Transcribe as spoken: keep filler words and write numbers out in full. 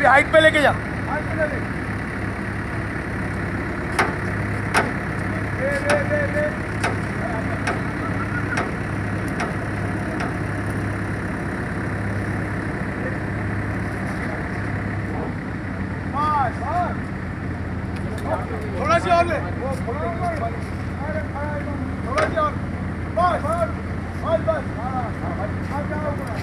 अभी हाइट पे लेके जा। हाइट पे ले ले ले ले ले थोड़ा सी और ले थोड़ा सी और बस बस बस बस